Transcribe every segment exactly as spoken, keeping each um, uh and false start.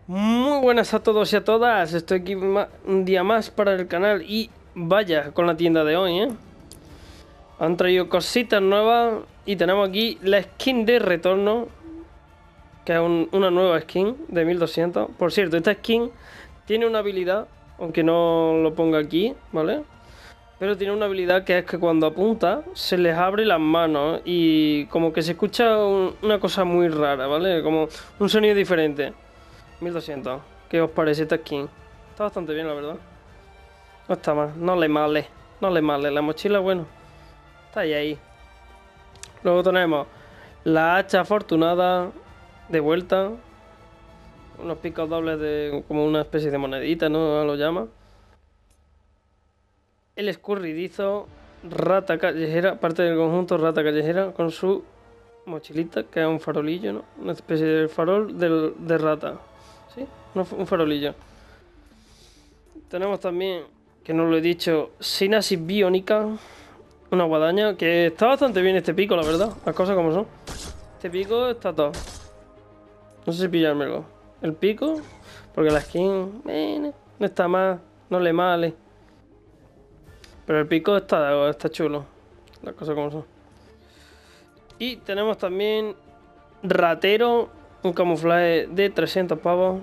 Muy buenas a todos y a todas, estoy aquí un día más para el canal y vaya con la tienda de hoy, ¿eh? Han traído cositas nuevas y tenemos aquí la skin de retorno, que es un, una nueva skin de mil doscientos. Por cierto, esta skin tiene una habilidad, aunque no lo ponga aquí, ¿vale? Pero tiene una habilidad que es que cuando apunta se les abre las manos y como que se escucha un, una cosa muy rara, ¿vale? Como un sonido diferente. mil doscientos. ¿Qué os parece esta skin? Está bastante bien, la verdad. No está mal. No le male. No le male. La mochila, bueno. Está ahí, ahí. Luego tenemos la hacha afortunada de vuelta. Unos picos dobles de como una especie de monedita, ¿no? Lo llama. El escurridizo. Rata callejera. Parte del conjunto rata callejera. Con su mochilita, que es un farolillo, ¿no? Una especie de farol de, de rata. ¿Sí? Un farolillo. Tenemos también, que no lo he dicho, Sinasis biónica. Una guadaña, que está bastante bien este pico, la verdad. Las cosas como son. Este pico está todo. No sé si pillármelo. El pico, porque la skin eh, no está mal, no le male. Pero el pico está, está chulo. Las cosas como son. Y tenemos también ratero, un camuflaje de trescientos pavos.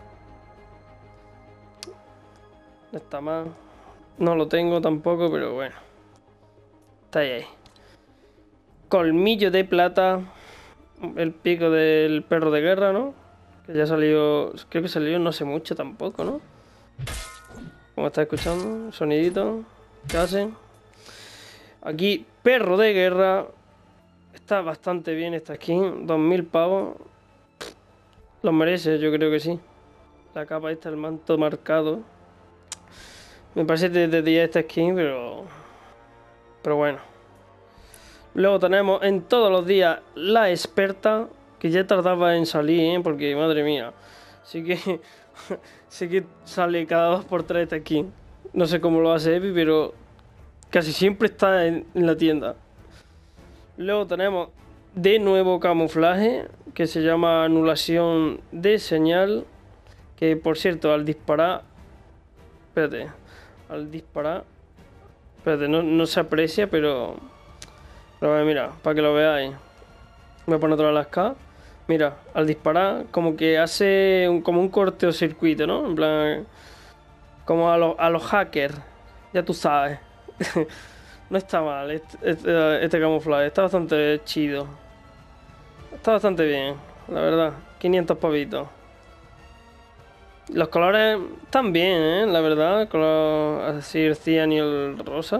No está mal. No lo tengo tampoco, pero bueno. Está ahí, ahí. Colmillo de plata. El pico del perro de guerra, ¿no? Que ya salió. Creo que salió no hace mucho tampoco, ¿no? Como está escuchando, sonidito que hacen. Aquí, perro de guerra. Está bastante bien esta skin. dos mil pavos. Los merece, yo creo que sí. La capa esta, el manto marcado. Me parece de día esta skin, pero... Pero bueno. Luego tenemos en todos los días la experta, que ya tardaba en salir, ¿eh? Porque madre mía. Sí que... sí que sale cada dos por tres esta skin. No sé cómo lo hace Epi, pero... Casi siempre está en, en la tienda. Luego tenemos de nuevo camuflaje, que se llama anulación de señal. Que por cierto, al disparar... Espérate. Al disparar... Espérate, no, no se aprecia, pero... Pero mira, para que lo veáis. Voy a poner otra vez las K. Mira, al disparar, como que hace un, como un corte o circuito, ¿no? En plan... Como a, lo, a los hackers. Ya tú sabes. No está mal este, este, este camuflaje. Está bastante chido. Está bastante bien, la verdad. quinientos pavitos. Los colores están bien, ¿eh? La verdad. El color así, el cian y el rosa.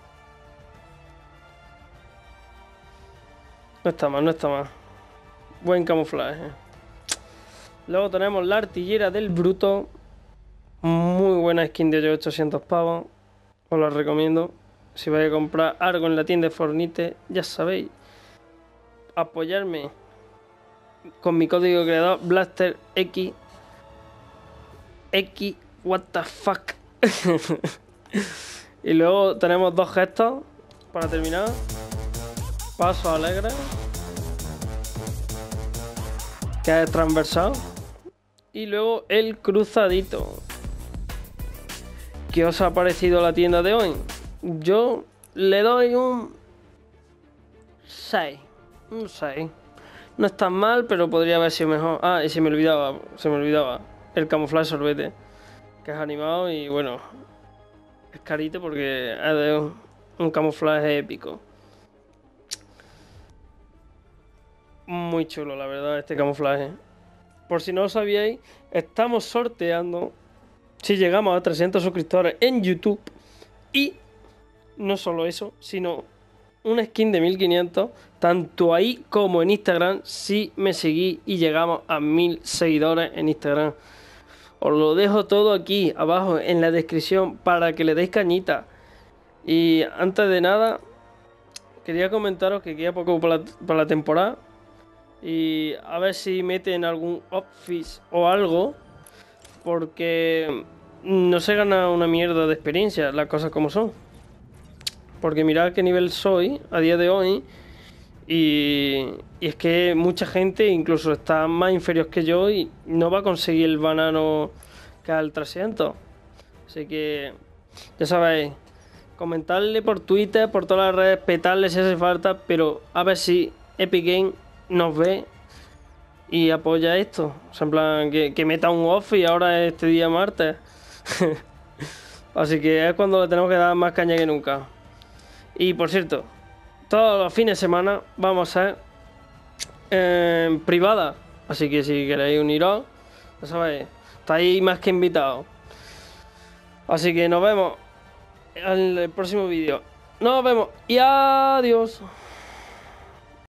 No está mal, no está mal. Buen camuflaje. Luego tenemos la artillera del bruto. Muy buena skin de ochocientos pavos. Os la recomiendo. Si vais a comprar algo en la tienda de Fornite, ya sabéis, apoyarme con mi código creador Blaster X. X, what the fuck. Y luego tenemos dos gestos para terminar. Paso alegre, que es transversal. Y luego el cruzadito. ¿Qué os ha parecido la tienda de hoy? Yo le doy un seis. Un seis. No es tan mal, pero podría haber sido mejor. Ah, y se me olvidaba, se me olvidaba. El camuflaje sorbete, que es animado y bueno, es carito porque es de un, un camuflaje épico. Muy chulo, la verdad, este camuflaje. Por si no lo sabíais, estamos sorteando, si llegamos a trescientos suscriptores en YouTube, y no solo eso, sino una skin de mil quinientos, tanto ahí como en Instagram, si me seguís y llegamos a mil seguidores en Instagram. Os lo dejo todo aquí abajo en la descripción para que le deis cañita. Y antes de nada, quería comentaros que queda poco para la, para la temporada. Y a ver si meten algún office o algo. Porque no se gana una mierda de experiencia, las cosas como son. Porque mirad qué nivel soy a día de hoy. Y, y es que mucha gente incluso está más inferior que yo y no va a conseguir el banano que al trescientos. Así que ya sabéis, comentarle por Twitter, por todas las redes, petarle si hace falta, pero a ver si Epic Games nos ve y apoya esto. O sea, en plan, que, que meta un off y ahora este día martes. Así que es cuando le tenemos que dar más caña que nunca. Y por cierto, todos los fines de semana vamos a ser eh, privada. Así que si queréis uniros, ya sabéis, estáis más que invitados. Así que nos vemos en el próximo vídeo. Nos vemos y adiós.